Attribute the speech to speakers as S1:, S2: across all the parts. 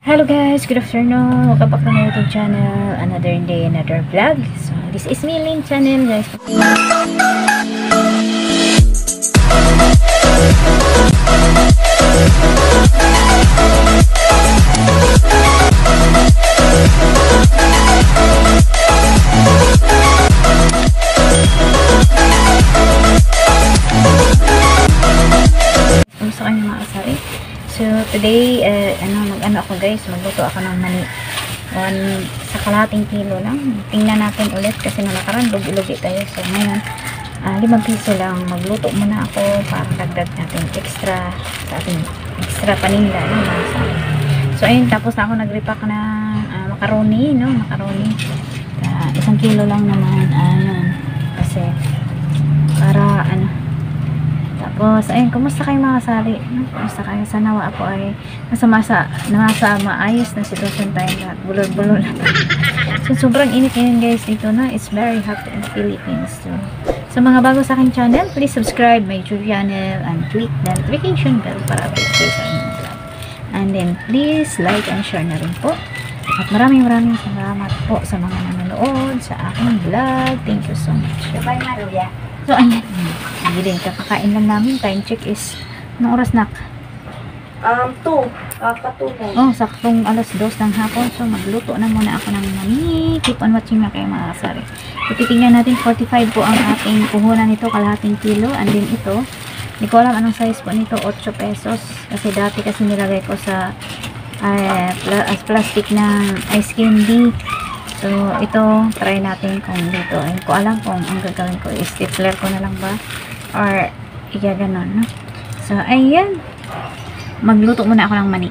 S1: Hello guys, good afternoon. Welcome back to my YouTube channel. Another day, another vlog. So this is me, Lynn channel guys. Kamusta kayo mga kasari? So today, mag-ano ako guys, magluto ako ng mani. Sa kalahating kilo lang. Tingnan natin ulit kasi na nakaraan, lugi-lugi tayo. So ngayon, 5 piso lang. Magluto muna ako para dagdag natin extra sa ating extra paninda. So ayun, tapos na ako nag-repack ng macaroni, no? Macaroni. 1 kilo lang naman. Kasi para tapos, ayun, kumusta kayo mga kasari? Kumusta kayo? Sana ako ay nasa maayos na sitwasyon tayo lahat. Bulol-bulol na tayo. So, sobrang init ngayon guys dito na. It's very hot in the Philippines. So, sa mga bago sa aking channel, please subscribe my YouTube channel and click the notification bell para update kayo sa aking vlog. And then, please like and share na rin po. At maraming salamat po sa mga nanonood sa aking vlog. Thank you so much.
S2: Bye, Maruya.
S1: So, ayan. Hindi din. Kakakain lang namin. Time check is, anong oras na?
S2: 2. Katunay.
S1: Oh, saktong alas 2 ng hapon. So, magluto na muna ako ng mani. Keep on watching na kayo mga kasari. So, titignan natin. 45 po ang ating puhunan nito. Kalahating kilo. And then ito, hindi ko alam anong size po nito. 8 pesos. Kasi dati kasi nilagay ko sa plastic ng ice candy. So, ito, try natin kung dito. Hindi ko alam kung ang gagawin ko. I-stapler ko na lang ba? Or, igaganon, no? So, ayan. Magluto muna ako ng mani.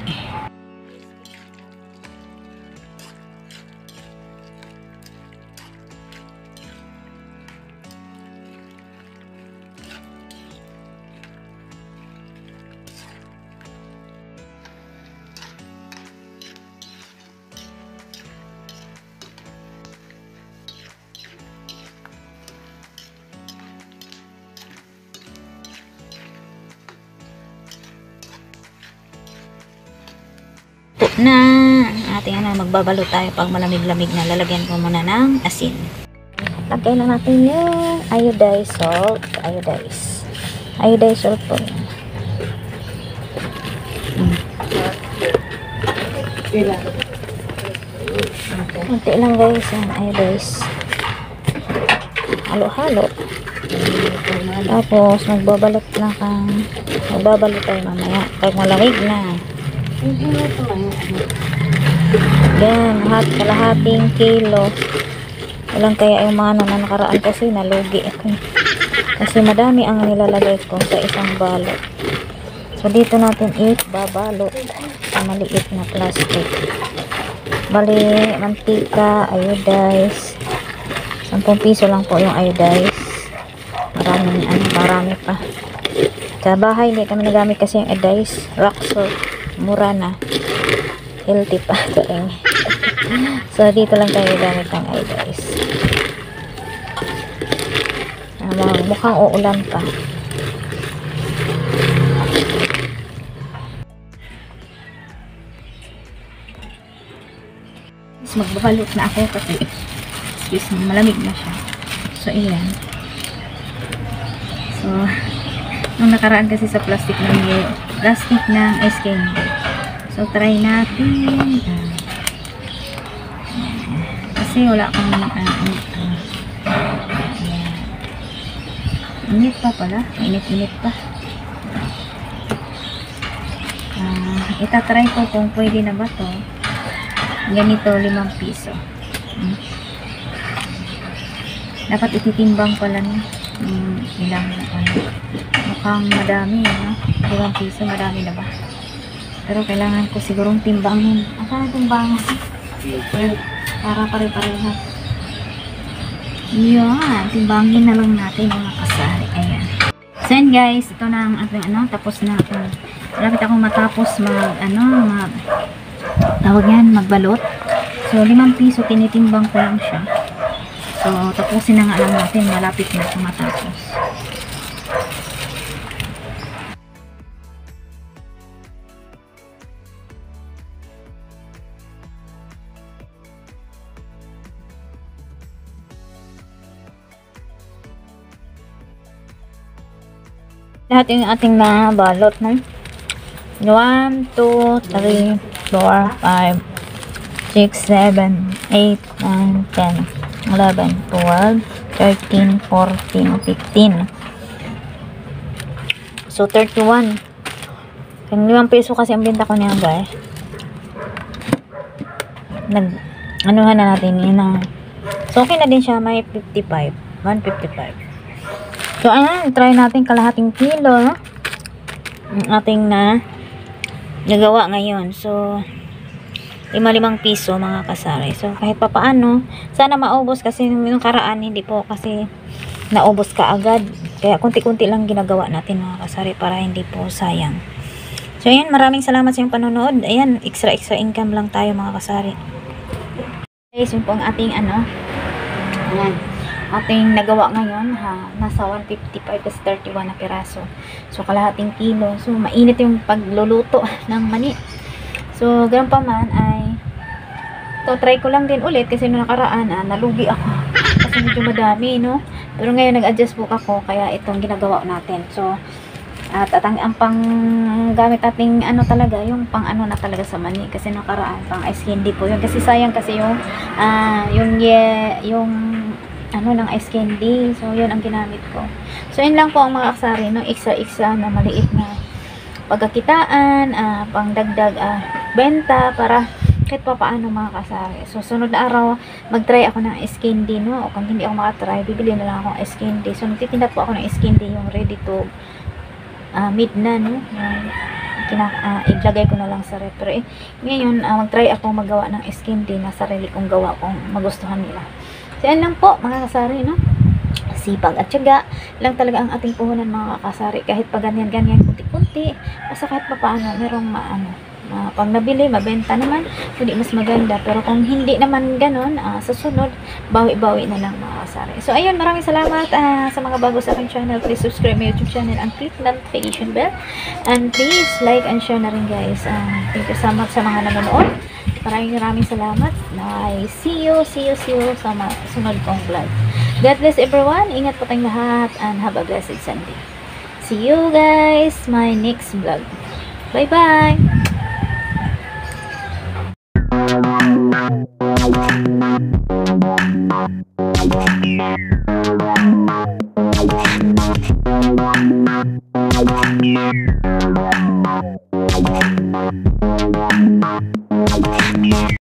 S1: Na ating magbabalo tayo pag malamig-lamig na. Lalagyan ko muna ng asin. Lagay na natin yung iodized salt. Iodized salt po. Kunti lang guys yung iodized. Halo-halo. Tapos magbabalot tayo mamaya pag malamig na. Yan, kalahating kilo. Walang kaya yung mga na nakaraan kasi nalugi ako. Kasi madami ang nilalagay ko sa isang balot. So, dito natin babalot sa maliit na plastic. Bali, mantika, iodized. 10 piso lang po yung iodized. Marami pa. Sa bahay, hindi kami nagamit kasi yung iodized. Rock salt. Mura na. Healthy pa ito eh. So, dito lang tayo gamit ng iodized. Mukhang uulan pa. So, magbabalot na ako kasi malamig na siya. So, ayan. So, nung nakaraan kasi sa plastic ng ice candy. So, try natin. Kasi wala akong init pa pala. Init pa. Itatry ko kung pwede na ba to. Ganito, 5 piso. Dapat ititimbang pala ilang mukhang madami, no? 5 piso, madami na ba? Pero kailangan ko sigurong timbangin. Saan timbangin? Para pare-parehas. Yan, timbangin na lang natin mga kasari. Ayan. So yan guys, ito na ang ating tapos na ako. Malapit akong matapos magbalot. So 5 piso, tinitimbang ko lang siya. So tapusin na nga lang natin, malapit na akong matapos. Lahat yung ating nabalot, no? 1, 2, 3, 4, 5, 6, 7, 8, 9, 10, 11, 12, 13, 14, 15. So, 31. Yung 5 peso kasi ang benta ko niya, guys. Anuhan na natin yun. So, okay na din siya. May 55. 155. So, ayan. Try natin kalahating kilo, no? Ang ating nagawa ngayon. So, 5 piso mga kasari. So, kahit pa paano, sana maubos kasi nung karaan, hindi po kasi naubos ka agad. Kaya kunti-kunti lang ginagawa natin mga kasari para hindi po sayang. So, ayan. Maraming salamat sa inyong panonood. Ayan. Extra income lang tayo mga kasari. Guys, yun po ang ating ayan. Ating nagawa ngayon, nasa 155 plus 31 na piraso. So, kalahating kilo. So, mainit yung pagluluto ng mani. So, ganun pa man ay try ko lang din ulit kasi nung nakaraan, nalugi ako. Kasi medyo madami, no? Pero ngayon, nag-adjust book ako, kaya itong ginagawa natin. So, at ang pang gamit ating talaga, yung pang na talaga sa mani. Kasi nung nakaraan, pang ice candy po yun. Kasi sayang kasi yung ng ice candy. So, yun ang ginamit ko. So, yun lang po ang mga aksari, no? Iksa-iksa na maliit na pagkakitaan, pangdagdag benta para kahit pa paano mga kasari. So, sunod na araw, mag-try ako ng ice candy, no? O kung hindi ako makatry, bibili na lang ako ng ice candy. So, nagtitinda po ako ng ice candy, yung ready to mid na, no? Ilagay ko na lang sa ref. Pero ngayon, mag-try ako magawa ng ice candy na sarili kong gawa kung magustuhan nila. So, yan lang po, mga kasari, no? Sipag at tiyaga lang talaga ang ating puhunan, mga kasari. Kahit pa ganyan-ganyan, kunti-kunti, basta kahit pa paano, merong pag nabili, mabenta naman, hindi mas maganda. Pero kung hindi naman ganon, sa sunod, bawi-bawi na lang, mga kasari. So, ayun, maraming salamat sa mga bago sa aking channel. Please subscribe my YouTube channel and click notification bell. And please like and share na rin, guys. Thank you so much sa mga nanonood. Maraming salamat. See you sa sunod kong vlog. God bless everyone. Ingat po tayong lahat and have a blessed Sunday. See you guys my next vlog. Bye-bye.